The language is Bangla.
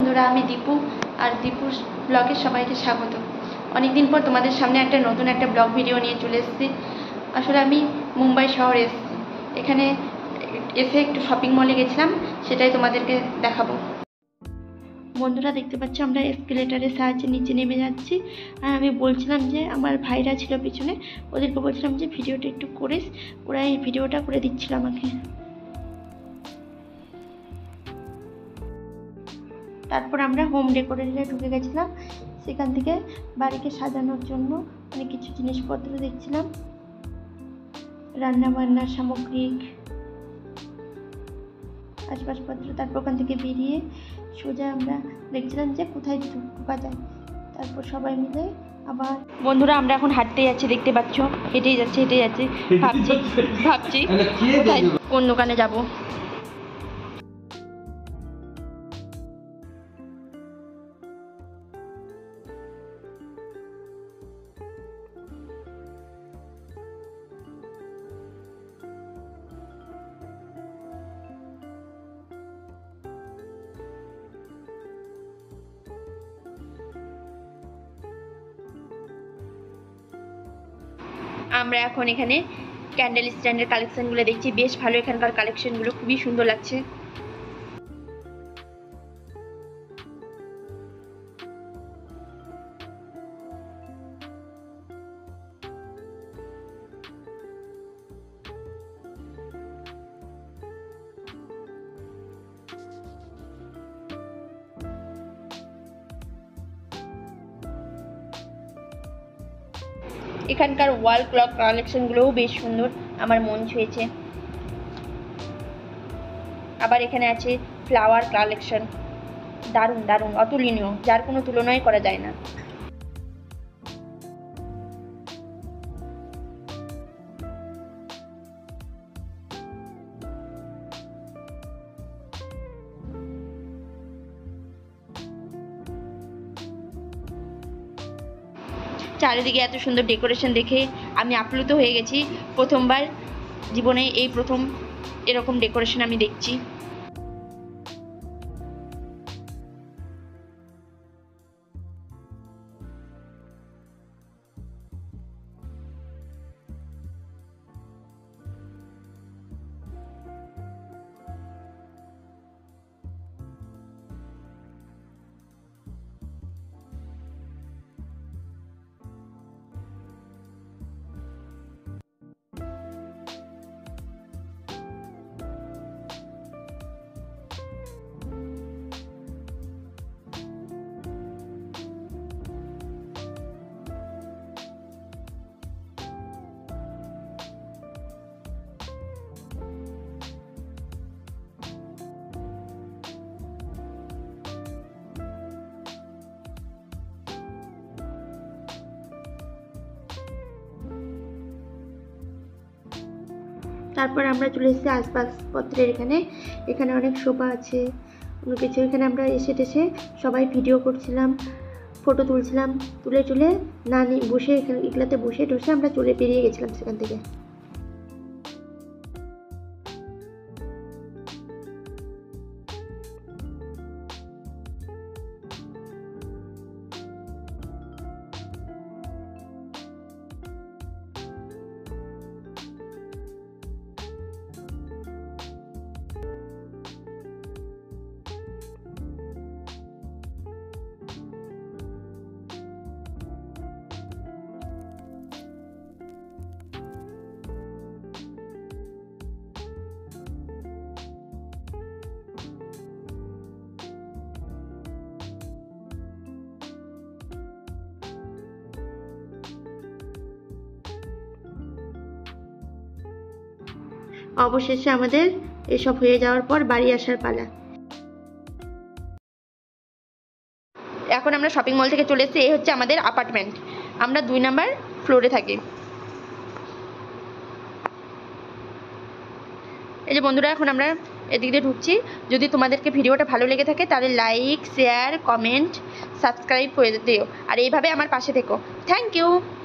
বন্ধুরা, আমি দীপু আর দীপুর ব্লগে সবাইকে স্বাগত। অনেকদিন পর তোমাদের সামনে একটা নতুন একটা ব্লগ ভিডিও নিয়ে চলে এসেছি। আসলে আমি মুম্বাই শহরে এসেছি, এখানে এসে একটু শপিং মলে গেছিলাম, সেটাই তোমাদেরকে দেখাবো। বন্ধুরা দেখতে পাচ্ছ আমরা এসকেলেটারের সাহায্যে নিচে নেমে যাচ্ছি। আর আমি বলছিলাম যে আমার ভাইরা ছিল পিছনে, ওদেরকে বলছিলাম যে ভিডিওটা একটু করিস, ওরা এই ভিডিওটা করে দিচ্ছিল আমাকে। তারপর আমরা হোম ডেকোরেশনে ঢুকে গেছিলাম, সেখান থেকে বাড়িকে সাজানোর জন্য অনেক কিছু জিনিসপত্র দেখছিলাম, রান্না বান্নার সামগ্রিক আসবাবপত্র। তারপর ওখান থেকে বেরিয়ে সোজা আমরা দেখছিলাম যে কোথায় ঢোকা যায়। তারপর সবাই মিলে আবার বন্ধুরা আমরা এখন হাঁটতে যাচ্ছি, দেখতে পাচ্ছ হেঁটেই যাচ্ছি ভাবছি কোথায় কোন দোকানে যাব। আমরা এখন এখানে ক্যান্ডেল স্ট্যান্ডের কালেকশনগুলো দেখছি, বেশ ভালো এখানকার কালেকশনগুলো, খুবই সুন্দর লাগছে। এখানকার ওয়াল ক্লক কালেকশনগুলোও বেশ সুন্দর, আমার মন ছুঁয়েছে। আবার এখানে আছে ফ্লাওয়ার কালেকশন, দারুণ দারুণ, অতুলনীয়, যার কোনো তুলনাই করা যায় না। চারিদিকে এত সুন্দর ডেকোরেশন দেখে আমি আপ্লুত হয়ে গেছি। প্রথমবার জীবনে এই প্রথম এরকম ডেকোরেশন আমি দেখছি। তারপর আমরা চলে এসেছি আসবাবপত্রের এখানে অনেক সোফা আছে, অন্য কিছু। এখানে আমরা এসে সবাই ভিডিও করছিলাম, ফটো তুলছিলাম, তুলে না বসে এখানে এগুলাতে বসে আমরা বেরিয়ে গেছিলাম সেখান থেকে। অবশেষে আমাদের এসব হয়ে যাওয়ার পর বাড়ি আসার পালা। এখন আমরা শপিং মল থেকে চলে এসেছি, এই হচ্ছে আমাদের অ্যাপার্টমেন্ট, আমরা 2 নম্বর ফ্লোরে থাকি। এই যে বন্ধুরা এখন আমরা এদিক দিয়ে ঢুকছি। যদি তোমাদেরকে ভিডিওটা ভালো লেগে থাকে তাহলে লাইক, শেয়ার, কমেন্ট, সাবস্ক্রাইব করে দিও, আর এইভাবে আমার পাশে থেকো। Thank you.